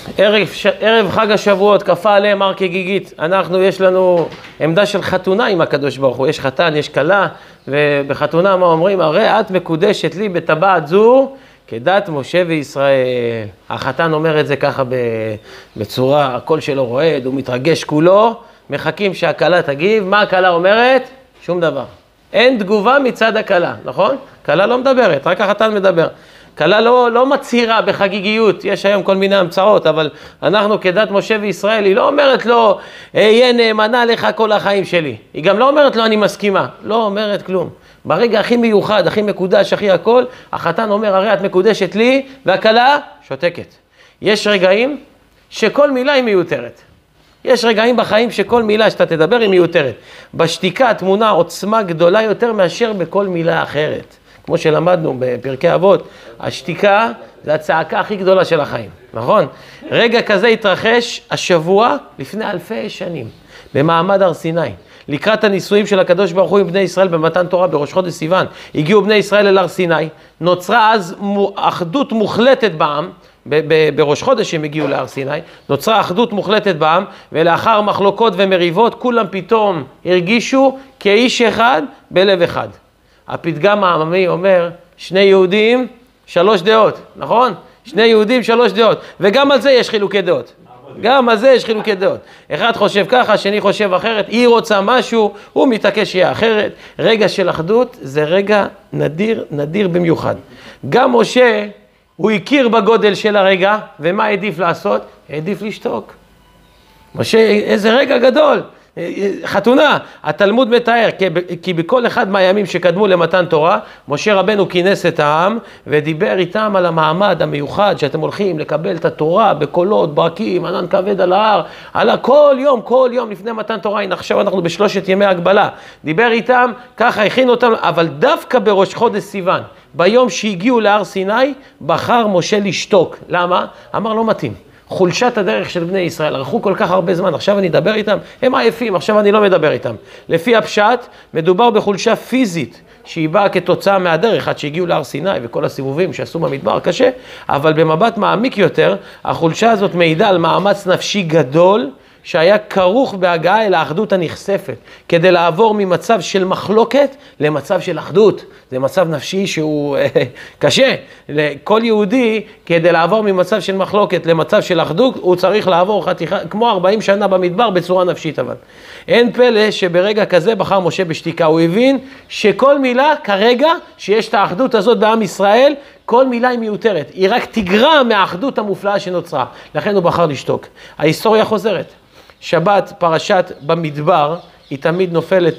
ערב חג השבועות, כפה עליהם הר כגיגית. יש לנו עמדה של חתונה עם הקדוש ברוך הוא. יש חתן, יש כלה, ובחתונה מה אומרים? הרי את מקודשת לי בטבעת זו כדת משה וישראל. החתן אומר את זה ככה בצורה, הקול שלו רועד, הוא מתרגש כולו, מחכים שהכלה תגיב. מה הכלה אומרת? שום דבר. אין תגובה מצד הכלה, נכון? כלה לא מדברת, רק החתן מדבר. כלה לא מצהירה בחגיגיות, יש היום כל מיני המצאות, אבל אנחנו כדת משה וישראל, היא לא אומרת לו, אהיה נאמנה לך כל החיים שלי. היא גם לא אומרת לו, אני מסכימה. לא אומרת כלום. ברגע הכי מיוחד, הכי מקודש, הכי הכל, החתן אומר, הרי את מקודשת לי, והכלה שותקת. יש רגעים שכל מילה היא מיותרת. יש רגעים בחיים שכל מילה שאתה תדבר היא מיותרת. בשתיקה תמונה עוצמה גדולה יותר מאשר בכל מילה אחרת. כמו שלמדנו בפרקי אבות, השתיקה זה הצעקה הכי גדולה של החיים, נכון? רגע כזה התרחש השבוע לפני אלפי שנים, במעמד הר סיני. לקראת הניסויים של הקדוש ברוך הוא עם בני ישראל במתן תורה בראש חודש סיוון, הגיעו בני ישראל אל הר סיני, נוצרה אז אחדות מוחלטת בעם, בראש חודש הם הגיעו להר סיני, נוצרה אחדות מוחלטת בעם, ולאחר מחלוקות ומריבות, כולם פתאום הרגישו כאיש אחד בלב אחד. הפתגם העממי אומר, שני יהודים, 3 דעות, נכון? שני יהודים, 3 דעות, וגם על זה יש חילוקי דעות. גם על זה יש חילוקי דעות. אחד חושב ככה, שני חושב אחרת, היא רוצה משהו, הוא מתעקש שיהיה אחרת. רגע של אחדות זה רגע נדיר במיוחד. גם משה, הוא הכיר בגודל של הרגע, ומה העדיף לעשות? העדיף לשתוק. משה, איזה רגע גדול. חתונה, התלמוד מתאר, כי בכל אחד מהימים שקדמו למתן תורה, משה רבנו כינס את העם ודיבר איתם על המעמד המיוחד שאתם הולכים לקבל את התורה בקולות, ברקים, ענן כבד על ההר, על כל יום לפני מתן תורה. הנה עכשיו אנחנו ב3 ימי הגבלה. דיבר איתם, ככה הכין אותם, אבל דווקא בראש חודש סיוון, ביום שהגיעו להר סיני, בחר משה לשתוק. למה? אמר לא מתאים. חולשת הדרך של בני ישראל, ערכו כל כך הרבה זמן, עכשיו אני אדבר איתם, הם עייפים, עכשיו אני לא מדבר איתם. לפי הפשט, מדובר בחולשה פיזית, שהיא באה כתוצאה מהדרך, עד שהגיעו להר סיני וכל הסיבובים שעשו במדבר קשה, אבל במבט מעמיק יותר, החולשה הזאת מעידה על מאמץ נפשי גדול, שהיה כרוך בהגעה אל האחדות הנחשפת, כדי לעבור ממצב של מחלוקת למצב של אחדות. זה מצב נפשי שהוא קשה. לכל יהודי, כדי לעבור ממצב של מחלוקת למצב של אחדות, הוא צריך לעבור חתיכה, כמו 40 שנה במדבר בצורה נפשית. אבל אין פלא שברגע כזה בחר משה בשתיקה. הוא הבין שכל מילה כרגע שיש את האחדות הזאת בעם ישראל, כל מילה היא מיותרת. היא רק תגרע מהאחדות המופלאה שנוצרה. לכן הוא בחר לשתוק. ההיסטוריה חוזרת. שבת, פרשת במדבר, היא תמיד נופלת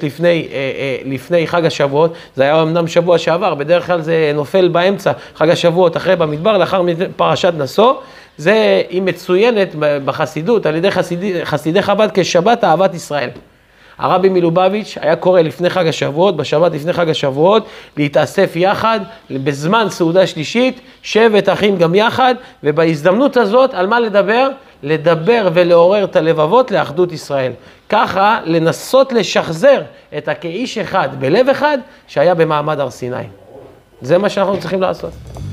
לפני חג השבועות. זה היה אמנם שבוע שעבר, בדרך כלל זה נופל באמצע חג השבועות, אחרי במדבר, לאחר פרשת נשוא. היא מצוינת בחסידות, על ידי חסידי חב"ד כשבת אהבת ישראל. הרבי מלובביץ' היה קורא לפני חג השבועות, בשבת לפני חג השבועות, להתאסף יחד, בזמן סעודה שלישית, שבט אחים גם יחד, ובהזדמנות הזאת, על מה לדבר? לדבר ולעורר את הלבבות לאחדות ישראל. ככה לנסות לשחזר את הכאיש אחד בלב אחד, שהיה במעמד הר סיני. זה מה שאנחנו צריכים לעשות.